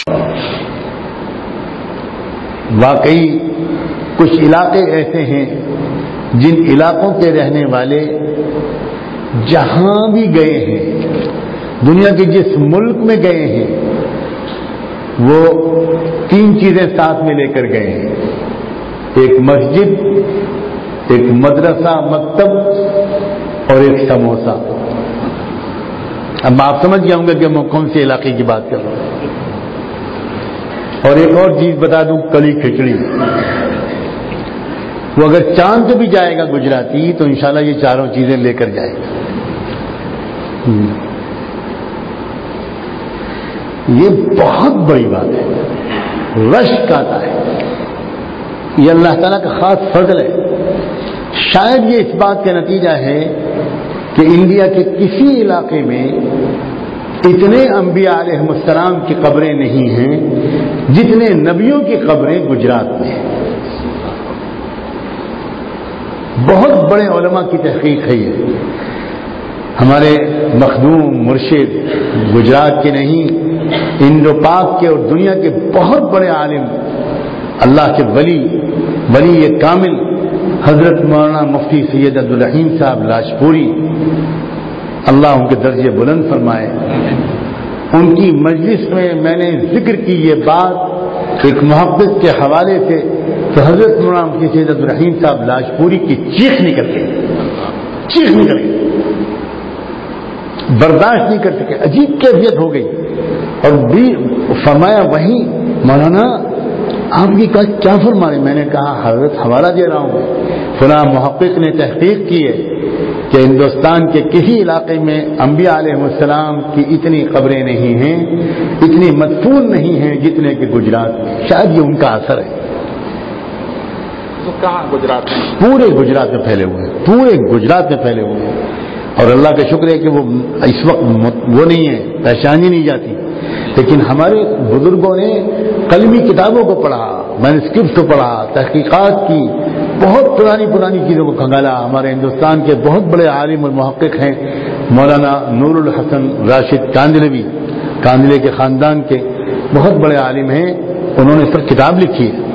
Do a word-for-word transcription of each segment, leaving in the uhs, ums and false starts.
واقعی کچھ علاقے ایسے ہیں جن علاقوں کے رہنے والے جہاں بھی گئے ہیں، دنیا کے جس ملک میں گئے ہیں، وہ تین چیزیں ساتھ میں لے کر گئے ہیں: ایک مسجد، ایک مدرسہ مکتب اور ایک سموسہ۔ اب آپ سمجھ گئے ہوں گے کہ میں کون سے علاقے کی بات کر رہا ہوں۔ اور ایک اور چیز بتا دوں، کڑی کھچڑی۔ وہ اگر چاند پہ بھی جائے گا گجراتی تو انشاءاللہ یہ چاروں چیزیں لے کر جائے گا۔ یہ بہت بڑی بات ہے، رشک آتا ہے، یہ اللہ تعالیٰ کا خاص فضل ہے۔ شاید یہ اس بات کا نتیجہ ہے کہ انڈیا کے کسی علاقے میں اتنے انبیاء علیہ السلام کی قبریں نہیں ہیں جتنے نبیوں کی قبریں گجرات میں ہیں۔ بہت بڑے علماء کی تحقیق ہے یہ۔ ہمارے مخدوم مرشد گجرات کے نہیں، انڈو پاک کے اور دنیا کے بہت بڑے عالم، اللہ کے ولی ولی کامل حضرت مولانا مفتی سید عبدالرحیم صاحب لاجپوری، اللہ ان کے درجے بلند فرمائے، ان کی مجلس میں میں نے ذکر کی یہ بات ایک محقق کے حوالے سے، تو حضرت مولانا مفتی سید عبدالرحیم صاحب لاجپوری کی چیخ نکل گئی، چیخ نکل گئی، برداشت نہیں کر سکے، عجیب کیفیت ہو گئی۔ اور بھی فرمایا وہیں مولانا آپ کی بات کیا فرما رہے؟ میں نے کہا حضرت حوالہ دے رہا ہوں، فلاں محقق نے تحقیق کی ہے کہ ہندوستان کے کسی علاقے میں انبیاء علیہ السلام کی اتنی قبریں نہیں ہیں، اتنی مدفون نہیں ہیں جتنے کہ گجرات میں۔ شاید یہ ان کا اثر ہے۔ تو کہاں گجرات میں؟ پورے گجرات میں پھیلے ہوئے ہیں، پورے گجرات میں پھیلے ہوئے ہیں۔ اور اللہ کا شکر ہے کہ وہ اس وقت وہ نہیں ہے، پہچانی نہیں جاتی، لیکن ہمارے بزرگوں نے قلمی کتابوں کو پڑھا، مینuscripts کو پڑھا، تحقیقات کی، بہت پرانی پرانی چیزوں کو کھنگالا۔ ہمارے ہندوستان کے بہت بڑے عالم اور محقق ہیں مولانا نور الحسن راشد کاندلوی، کاندلے کے خاندان کے بہت بڑے عالم ہیں، انہوں نے اس پر کتاب لکھی ہے۔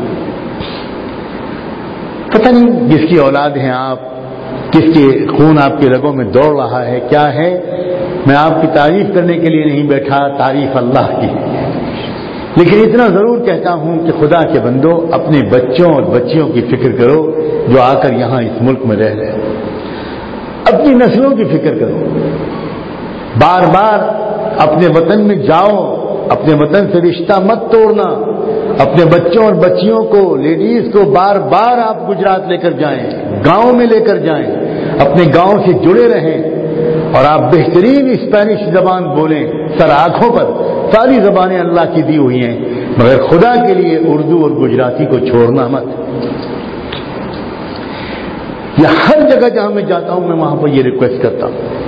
پتہ نہیں جس کی اولاد ہیں آپ، کس کے خون آپ کی رگوں میں دوڑ رہا ہے، کیا ہے، میں آپ کی تعریف کرنے کے لیے نہیں بیٹھا، تعریف اللہ کی ہے۔ لیکن اتنا ضرور کہتا ہوں کہ خدا کے بندو اپنے بچوں اور بچیوں کی فکر کرو جو آ کر یہاں اس ملک میں رہ رہے، اپنی نسلوں کی فکر کرو، بار بار اپنے وطن میں جاؤ، اپنے وطن سے رشتہ مت توڑنا، اپنے بچوں اور بچیوں کو، لیڈیز کو بار بار آپ گجرات لے کر جائیں، گاؤں میں لے کر جائیں، اپنے گاؤں سے جڑے رہیں، اور آپ بہترین اسپینش زبان بولیں، سر آنکھوں پر، ساری زبانیں اللہ کی دی ہوئی ہیں، مگر خدا کے لیے اردو اور گجراتی کو چھوڑنا مت۔ یہ ہر جگہ جہاں میں جاتا ہوں میں وہاں پر یہ ریکویسٹ کرتا ہوں